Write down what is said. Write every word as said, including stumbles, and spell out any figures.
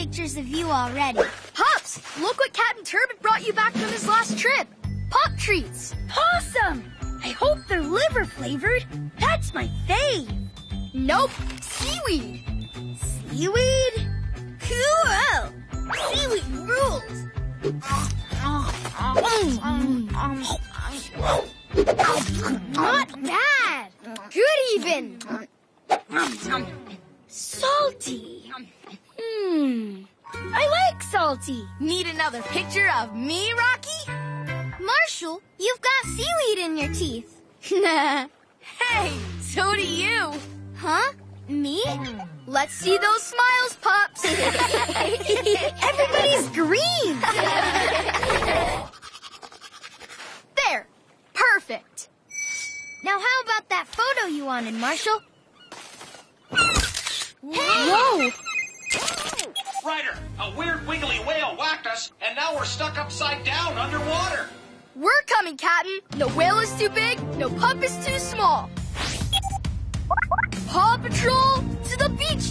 pictures of you already. Pups, look what Captain Turbot brought you back from his last trip. Pop treats. Awesome! I hope they're liver-flavored. That's my fave. Nope, seaweed. Seaweed? Cool! Seaweed rules. Not bad. Good even. Salty. Hmm. I like salty. Need another picture of me, Rocky? Marshall, you've got seaweed in your teeth. Hey, so do you. Huh? Me? Let's see those smiles, Pups. Everybody's green. There. Perfect. Now how about that photo you wanted, Marshall? Whoa! Ryder, a weird wiggly whale whacked us, and now we're stuck upside down underwater. We're coming, Captain. No whale is too big, no pup is too small. Paw Patrol to the beach